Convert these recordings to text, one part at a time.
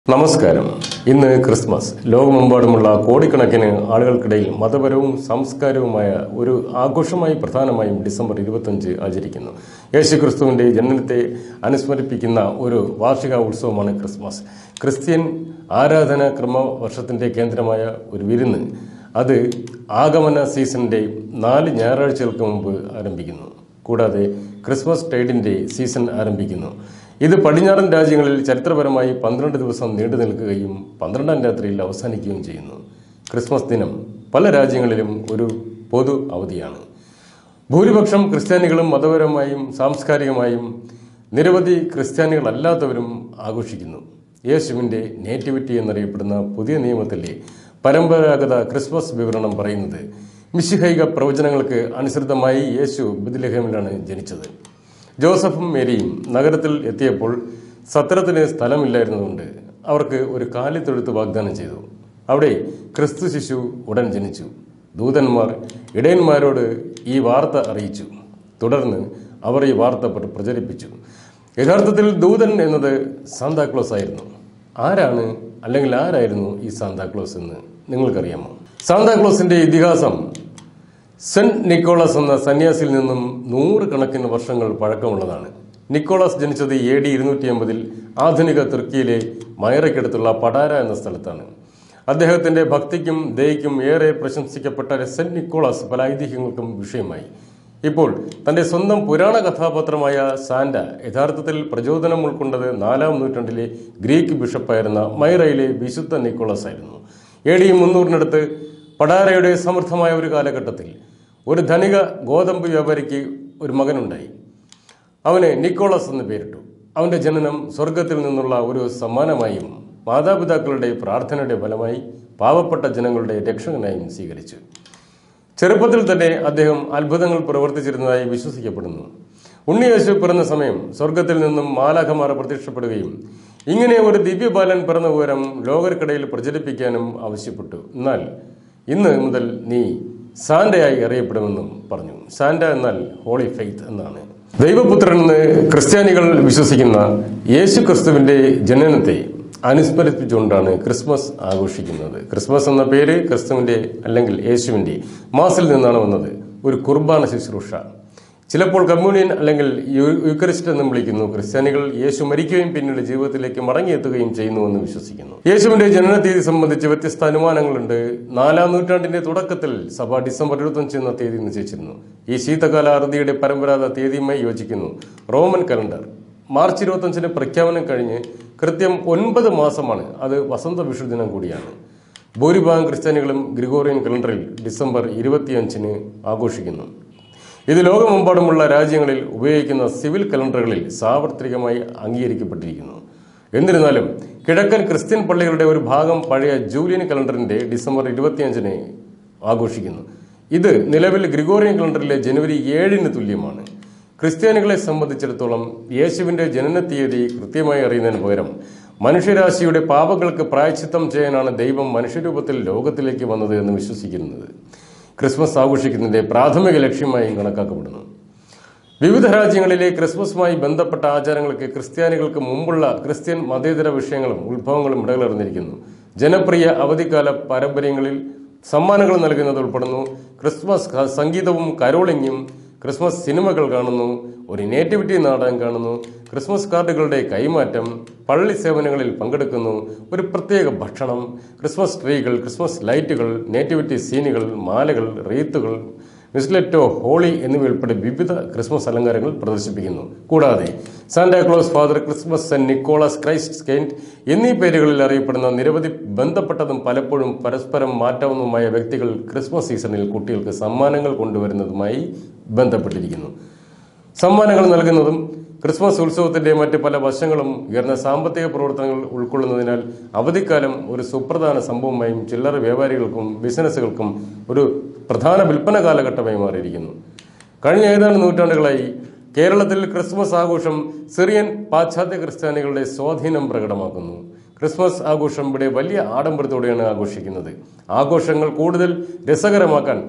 നമസ്കാരം. ഇന്ന് ക്രിസ്മസ്. ലോകമെമ്പാടുമുള്ള കോടിക്കണക്കിന് ആളുകൾക്കിടയിൽ മതപരവും സാംസ്കാരികവുമായ ഒരു ആഘോഷമായി പ്രധാനമായും ഡിസംബർ 25 ആചരിക്കുന്നു. യേശുക്രിസ്തുവിന്റെ ജനനത്തെ അനുസ്മരിപ്പിക്കുന്ന ഒരു വാർഷിക ഉത്സവമാണ് ക്രിസ്മസ്. ക്രിസ്ത്യൻ ആരാധനാ ക്രമവർഷത്തിന്റെ കേന്ദ്രമായ ഒരു വിരുന്ന് അത് ആഗമന സീസണിന്റെ 4 ഞായറാഴ്ചകൾക്ക് മുമ്പ് ആരംഭിക്കുന്നു. കൂടാതെ ക്രിസ്മസ് ടൈഡിന്റെ സീസൺ ആരംഭിക്കുന്നു. ഇത് പടിഞ്ഞാറൻ രാജ്യങ്ങളിൽ ചരിത്രപരമായി 12 ദിവസം നീണ്ടു നിൽക്കുകയും 12ാം രാത്രിയിൽ അവസാനിക്കുകയും ചെയ്യുന്നു. ക്രിസ്മസ് ദിനം പല രാജ്യങ്ങളിലും ഒരു പൊതു അവധിയാണ്. ഭൂരിപക്ഷം ക്രിസ്ത്യാനികളും മതപരമായും സാംസ്കാരികമായും നിരവധി ക്രിസ്ത്യാനികളല്ലാത്തവരും ആഘോഷിക്കുന്നു. യേശുവിന്റെ നേറ്റിവിറ്റി എന്നറിയപ്പെടുന്ന പുതിയ നിയമത്തിലെ പരമ്പരാഗത ക്രിസ്മസ് വിവരണം പറയുന്നത് മിശിഹൈക പ്രവചനങ്ങൾക്ക് അനുസൃതമായി യേശു ബെത്ലഹേമിലാണ് ജനിച്ചത്. ജോസഫും മേരിയും നഗരത്തിൽ എത്തിയപ്പോൾ സത്രത്തിന് സ്ഥലമില്ലായിരുന്നതുകൊണ്ട് അവർക്ക് ഒരു കാലിത്തൊഴുത്ത് വാഗ്ദാനം ചെയ്തു. അവിടെ ക്രിസ്തു ശിശു ഉടൻ ജനിച്ചു. ദൂതന്മാർ ഇടയന്മാരോട് ഈ വാർത്ത അറിയിച്ചു. തുടർന്ന് അവർ ഈ വാർത്ത പ്രചരിപ്പിച്ചു. യഥാർത്ഥത്തിൽ ദൂതൻ എന്നത് സാന്താക്ലോസ് ആയിരുന്നു. ആരായിരുന്നു ഈ സാന്താക്ലോസ് എന്ന് നിങ്ങൾക്കറിയാമോ? സാന്താക്ലോസിന്റെ ഇതിഹാസം സെന്റ് നിക്കോളാസ് എന്ന സന്യാസിയിൽ നിന്നും 100 കണക്കിന് വർഷങ്ങൾ പഴക്കമുള്ളതാണ്. നിക്കോളാസ് ജനിച്ചത് AD 250 ആധുനിക തുർക്കിയിലെ മയറയ്ക്കടുത്തുള്ള പടാര എന്ന സ്ഥലത്താണ്. അദ്ദേഹത്തിന്റെ ഭക്തിക്കും ദയയ്ക്കും ഏറെ പ്രശംസിക്കപ്പെട്ട സെന്റ് നിക്കോളാസ് പല ഐതിഹ്യങ്ങൾക്കും വിഷയമായി. ഇപ്പോൾ തന്റെ സ്വന്തം പുരാണ കഥാപാത്രമായ സാന്റ യഥാർത്ഥത്തിൽ പ്രചോദനം ഉൾക്കൊണ്ടത് 4ാം നൂറ്റാണ്ടിലെ ഗ്രീക്ക് ബിഷപ്പായിരുന്ന മൈറയിലെ വിശുദ്ധ നിക്കോളാസ് ആയിരുന്നു. AD 300 പടാരയുടെ സമൃദ്ധമായ ഒരു കാലഘട്ടത്തിൽ ഒരു ധനിക ഗോതമ്പ് വ്യാപാരിക്ക് ഒരു മകനുണ്ടായി. അവന് നിക്കോളാസ് എന്ന് പേരിട്ടു. അവന്റെ ജനനം സ്വർഗത്തിൽ നിന്നുള്ള ഒരു സമ്മാനമായും മാതാപിതാക്കളുടെ പ്രാർത്ഥനയുടെ ഫലമായി പാവപ്പെട്ട ജനങ്ങളുടെ രക്ഷകനായും സ്വീകരിച്ചു. ചെറുപ്പത്തിൽ തന്നെ അദ്ദേഹം അത്ഭുതങ്ങൾ പ്രവർത്തിച്ചിരുന്നതായി വിശ്വസിക്കപ്പെടുന്നു. ഉണ്ണിയേശു പിറന്ന സമയം സ്വർഗത്തിൽ നിന്നും മാലാഖമാർ പ്രത്യക്ഷപ്പെടുകയും ഇങ്ങനെ ഒരു ദിവ്യബാലൻ പിറന്ന വിവരം ലോകർക്കിടയിൽ പ്രചരിപ്പിക്കാനും ആവശ്യപ്പെട്ടു. എന്നാൽ ഇന്ന് മുതൽ നീ സാന്റയായി അറിയപ്പെടുമെന്നും പറഞ്ഞു. സാന്റ എന്നാൽ ഹോളി ഫെയ്ത്ത് എന്നാണ്. ദൈവപുത്രൻ എന്ന് ക്രിസ്ത്യാനികൾ വിശ്വസിക്കുന്ന യേശു ക്രിസ്തുവിന്റെ ജനനത്തെ അനുസ്മരിപ്പിച്ചുകൊണ്ടാണ് ക്രിസ്മസ് ആഘോഷിക്കുന്നത്. ക്രിസ്മസ് എന്ന പേര് ക്രിസ്തുവിന്റെ അല്ലെങ്കിൽ യേശുവിന്റെ മാസിൽ നിന്നാണ് വന്നത്. ഒരു കുർബാന ശുശ്രൂഷ, ചിലപ്പോൾ കമ്മ്യൂണിയൻ അല്ലെങ്കിൽ യൂക്കറിസ്റ്റ് എന്നും വിളിക്കുന്നു. ക്രിസ്ത്യാനികൾ യേശു മരിക്കുകയും പിന്നീട് ജീവിതത്തിലേക്ക് മടങ്ങിയെത്തുകയും ചെയ്യുന്നുവെന്ന് വിശ്വസിക്കുന്നു. യേശുവിന്റെ ജനന തീയതി സംബന്ധിച്ച് വ്യത്യസ്ത അനുമാനങ്ങളുണ്ട്. 4ാം നൂറ്റാണ്ടിന്റെ തുടക്കത്തിൽ സഭ ഡിസംബർ 25 എന്ന തീയതി നിശ്ചയിച്ചിരുന്നു. ഈ ശീതകാല അറുതിയുടെ പരമ്പരാഗത തീയതിയുമായി യോജിക്കുന്നു. റോമൻ കലണ്ടർ മാർച്ച് 25 പ്രഖ്യാപനം കഴിഞ്ഞ് കൃത്യം 9 മാസമാണ്. അത് വസന്ത വിഷുദിനം കൂടിയാണ്. ഭൂരിഭാഗം ക്രിസ്ത്യാനികളും ഗ്രിഗോറിയൻ കലണ്ടറിൽ ഡിസംബർ 25 ആഘോഷിക്കുന്നു. ഇത് ലോകമെമ്പാടുമുള്ള രാജ്യങ്ങളിൽ ഉപയോഗിക്കുന്ന സിവിൽ കലണ്ടറുകളിൽ സാർവത്രികമായി അംഗീകരിക്കപ്പെട്ടിരിക്കുന്നു. എന്നിരുന്നാലും കിഴക്കൻ ക്രിസ്ത്യൻ പള്ളികളുടെ ഒരു ഭാഗം പഴയ ജൂലിയൻ കലണ്ടറിന്റെ ഡിസംബർ 25 ആഘോഷിക്കുന്നു. ഇത് നിലവിൽ ഗ്രിഗോറിയൻ കലണ്ടറിലെ ജനുവരി 7 തുല്യമാണ്. ക്രിസ്ത്യാനികളെ സംബന്ധിച്ചിടത്തോളം യേശുവിന്റെ ജനന തീയതി കൃത്യമായി അറിയുന്നതിന് പകരം മനുഷ്യരാശിയുടെ പാപങ്ങൾക്ക് പ്രായശ്ചിത്തം ചെയ്യാനാണ് ദൈവം മനുഷ്യരൂപത്തിൽ ലോകത്തിലേക്ക് വന്നത് എന്ന് വിശ്വസിക്കുന്നത് ക്രിസ്മസ് ആഘോഷിക്കുന്നതിന്റെ പ്രാഥമിക ലക്ഷ്യമായും കണക്കാക്കപ്പെടുന്നു. വിവിധ രാജ്യങ്ങളിലെ ക്രിസ്മസുമായി ബന്ധപ്പെട്ട ആചാരങ്ങൾക്ക് ക്രിസ്ത്യാനികൾക്ക് മുമ്പുള്ള ക്രിസ്ത്യൻ മതേതര വിഷയങ്ങളും ഉത്ഭവങ്ങളും ഇടകലർന്നിരിക്കുന്നു. ജനപ്രിയ അവധിക്കാല പാരമ്പര്യങ്ങളിൽ സമ്മാനങ്ങൾ നൽകുന്നത് ഉൾപ്പെടുന്നു. ക്രിസ്മസ് സംഗീതവും കരോളിങ്ങും, ക്രിസ്മസ് സിനിമകൾ കാണുന്നു, ഒരു നേറ്റിവിറ്റി നാടകം കാണുന്നു, ക്രിസ്മസ് കാർഡുകളുടെ കൈമാറ്റം, പള്ളി സേവനങ്ങളിൽ പങ്കെടുക്കുന്നു, ഒരു പ്രത്യേക ഭക്ഷണം, ക്രിസ്മസ് ട്രീകൾ, ക്രിസ്മസ് ലൈറ്റുകൾ, നേറ്റിവിറ്റി സീനുകൾ, മാലകൾ, റീത്തുകൾ, മിസ്ലെറ്റോ, ഹോളി എന്നിവയുൾപ്പെടെ വിവിധ ക്രിസ്മസ് അലങ്കാരങ്ങൾ പ്രദർശിപ്പിക്കുന്നു. കൂടാതെ Santa Claus, Father Christmas, saint Nicholas, Christ saint എന്നീ പേരുകളിൽ അറിയപ്പെടുന്ന നിരവധി ബന്ധപ്പെട്ടതും പലപ്പോഴും പരസ്പരം മാറ്റാവുന്നതുമായ വ്യക്തികൾ ക്രിസ്മസ് സീസണിൽ കുട്ടികൾക്ക് സമ്മാനങ്ങൾ കൊണ്ടുവരുന്നതുമായി ബന്ധപ്പെട്ടിരിക്കുന്നു. സമ്മാനങ്ങൾ നൽകുന്നതും ക്രിസ്മസ് ഉത്സവത്തിന്റെ മറ്റ് പല വശങ്ങളും ഉയർന്ന സാമ്പത്തിക പ്രവർത്തനങ്ങൾ ഉൾക്കൊള്ളുന്നതിനാൽ അവധിക്കാലം ഒരു സുപ്രധാന സംഭവമായും ചില്ലറ വ്യാപാരികൾക്കും ബിസിനസ്സുകൾക്കും ഒരു പ്രധാന വിൽപ്പന കാലഘട്ടമായി മാറിയിരിക്കുന്നു. കഴിഞ്ഞ ഏതാനും നൂറ്റാണ്ടുകളായി കേരളത്തിൽ ക്രിസ്മസ് ആഘോഷം സിറിയൻ പാശ്ചാത്യ ക്രിസ്ത്യാനികളുടെ സ്വാധീനം പ്രകടമാക്കുന്നു. ക്രിസ്മസ് ആഘോഷം ഇവിടെ വലിയ ആഡംബരത്തോടെയാണ് ആഘോഷിക്കുന്നത്. ആഘോഷങ്ങൾ കൂടുതൽ രസകരമാക്കാൻ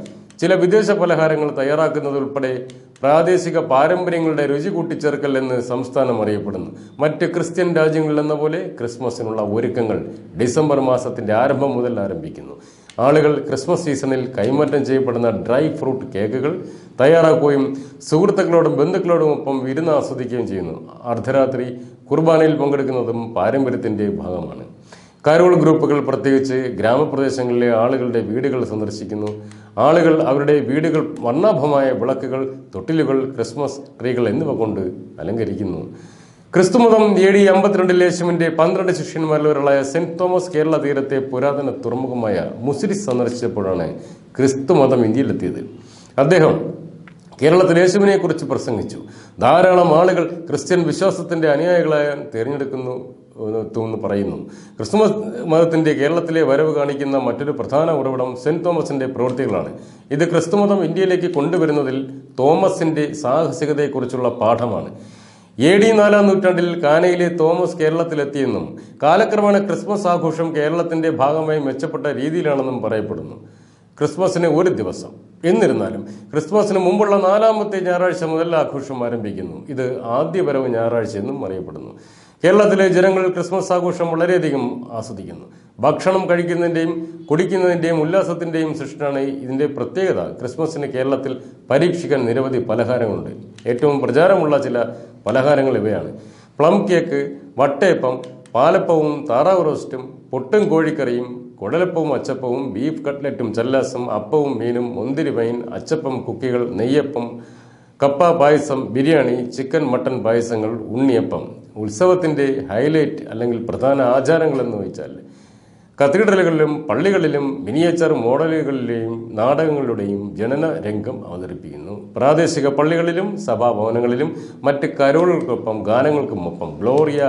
ചില വിദേശ പലഹാരങ്ങൾ തയ്യാറാക്കുന്നതുൾപ്പെടെ പ്രാദേശിക പാരമ്പര്യങ്ങളുടെ രുചി കൂട്ടിച്ചേർക്കൽ എന്ന് സംസ്ഥാനം അറിയപ്പെടുന്നു. മറ്റ് ക്രിസ്ത്യൻ രാജ്യങ്ങളിലെന്ന പോലെ ക്രിസ്മസിനുള്ള ഒരുക്കങ്ങൾ ഡിസംബർ മാസത്തിന്റെ ആരംഭം മുതൽ ആരംഭിക്കുന്നു. ആളുകൾ ക്രിസ്മസ് സീസണിൽ കൈമാറ്റം ചെയ്യപ്പെടുന്ന ഡ്രൈ ഫ്രൂട്ട് കേക്കുകൾ തയ്യാറാക്കുകയും സുഹൃത്തുക്കളോടും ബന്ധുക്കളോടുമൊപ്പം വിരുന്ന് ആസ്വദിക്കുകയും ചെയ്യുന്നു. അർദ്ധരാത്രി കുർബാനയിൽ പങ്കെടുക്കുന്നതും പാരമ്പര്യത്തിന്റെ ഭാഗമാണ്. കരോൾ ഗ്രൂപ്പുകൾ പ്രത്യേകിച്ച് ഗ്രാമപ്രദേശങ്ങളിലെ ആളുകളുടെ വീടുകൾ സന്ദർശിക്കുന്നു. ആളുകൾ അവരുടെ വീടുകൾ വർണ്ണാഭമായ വിളക്കുകൾ, തൊട്ടിലുകൾ, ക്രിസ്മസ് ട്രീകൾ എന്നിവ കൊണ്ട് അലങ്കരിക്കുന്നു. ക്രിസ്തുമതം AD 52 യേശുവിന്റെ 12 ശിഷ്യന്മാരിൽ ഒരാളായ സെന്റ് തോമസ് കേരള തീരത്തെ പുരാതന തുറമുഖമായ മുസിരിസ് സന്ദർശിച്ചപ്പോഴാണ് ക്രിസ്തുമതം ഇന്ത്യയിലെത്തിയത്. അദ്ദേഹം കേരളത്തിൽ യേശുവിനെ കുറിച്ച് പ്രസംഗിച്ചു. ധാരാളം ആളുകൾ ക്രിസ്ത്യൻ വിശ്വാസത്തിന്റെ അനുയായികളായി തിരഞ്ഞെടുക്കുന്നു എന്ന് പറയുന്നു. ക്രിസ്തുമസ് മതത്തിന്റെ കേരളത്തിലെ വരവ് കാണിക്കുന്ന മറ്റൊരു പ്രധാന ഉറവിടം സെന്റ് തോമസിന്റെ പ്രവൃത്തികളാണ്. ഇത് ക്രിസ്തുമതം ഇന്ത്യയിലേക്ക് കൊണ്ടുവരുന്നതിൽ തോമസിന്റെ സാഹസികതയെക്കുറിച്ചുള്ള പാഠമാണ്. AD 4-ാം നൂറ്റാണ്ടിൽ കാനയിലെ തോമസ് കേരളത്തിലെത്തിയെന്നും കാലക്രമേണ ക്രിസ്മസ് ആഘോഷം കേരളത്തിന്റെ ഭാഗമായി മെച്ചപ്പെട്ട രീതിയിലാണെന്നും പറയപ്പെടുന്നു. ക്രിസ്മസിന് ഒരു ദിവസം. എന്നിരുന്നാലും ക്രിസ്മസിന് മുമ്പുള്ള 4-ാമത്തെ ഞായറാഴ്ച മുതൽ ആഘോഷം ആരംഭിക്കുന്നു. ഇത് ആദ്യ വരവ് ഞായറാഴ്ച എന്നും അറിയപ്പെടുന്നു. കേരളത്തിലെ ജനങ്ങൾ ക്രിസ്മസ് ആഘോഷം വളരെയധികം ആസ്വദിക്കുന്നു. ഭക്ഷണം കഴിക്കുന്നതിന്റെയും കുടിക്കുന്നതിന്റെയും ഉല്ലാസത്തിന്റെയും സൃഷ്ടിയാണ് ഇതിന്റെ പ്രത്യേകത. ക്രിസ്മസിന് കേരളത്തിൽ പരീക്ഷിക്കാൻ നിരവധി പലഹാരങ്ങളുണ്ട്. ഏറ്റവും പ്രചാരമുള്ള ചില പലഹാരങ്ങൾ ഇവയാണ്: പ്ലം കേക്ക്, വട്ടയപ്പം, പാലപ്പവും താറാവ് റോസ്റ്റും, പൊട്ടും കോഴിക്കറിയും, കുടലപ്പവും അച്ചപ്പവും, ബീഫ് കട്ട്ലറ്റും ചല്ലാസും, അപ്പവും മീനും, മുന്തിരി വൈൻ, അച്ചപ്പം, കുക്കികൾ, നെയ്യപ്പം, കപ്പ പായസം, ബിരിയാണി, ചിക്കൻ മട്ടൻ പായസങ്ങൾ, ഉണ്ണിയപ്പം. ഉത്സവത്തിന്റെ ഹൈലൈറ്റ് അല്ലെങ്കിൽ പ്രധാന ആചാരങ്ങൾ എന്ന് വെച്ചാൽ കത്തീഡ്രലുകളിലും പള്ളികളിലും മിനിയേച്ചർ മോഡലുകളിലെയും നാടകങ്ങളുടെയും ജനന രംഗം അവതരിപ്പിക്കുന്നു. പ്രാദേശിക പള്ളികളിലും സഭാഭവനങ്ങളിലും മറ്റ് കരോളുകൾക്കൊപ്പം ഗാനങ്ങൾക്കുമൊപ്പം ഗ്ലോറിയ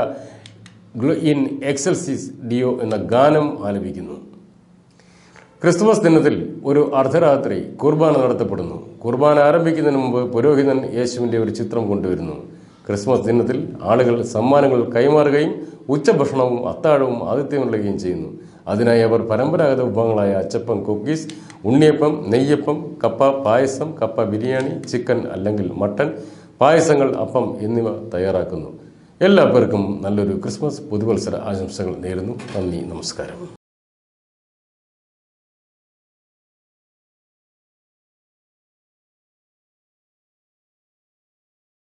ഇൻ എക്സൽസിസ് ഡിയോ എന്ന ഗാനം ആലപിക്കുന്നു. ക്രിസ്തുമസ് ദിനത്തിൽ ഒരു അർദ്ധരാത്രി കുർബാന നടത്തപ്പെടുന്നു. കുർബാന ആരംഭിക്കുന്നതിന് മുമ്പ് പുരോഹിതൻ യേശുവിന്റെ ഒരു ചിത്രം കൊണ്ടുവരുന്നു. ക്രിസ്മസ് ദിനത്തിൽ ആളുകൾ സമ്മാനങ്ങൾ കൈമാറുകയും ഉച്ചഭക്ഷണവും അത്താഴവും ആതിഥ്യമരുളുകയും ചെയ്യുന്നു. അതിനായി അവർ പരമ്പരാഗത വിഭവങ്ങളായ അച്ചപ്പം, കുക്കീസ്, ഉണ്ണിയപ്പം, നെയ്യപ്പം, കപ്പ പായസം, കപ്പ ബിരിയാണി, ചിക്കൻ അല്ലെങ്കിൽ മട്ടൻ പായസങ്ങൾ, അപ്പം എന്നിവ തയ്യാറാക്കുന്നു. എല്ലാവർക്കും നല്ലൊരു ക്രിസ്മസ് പുതുവത്സര ആശംസകൾ നേരുന്നു. നന്ദി, നമസ്കാരം.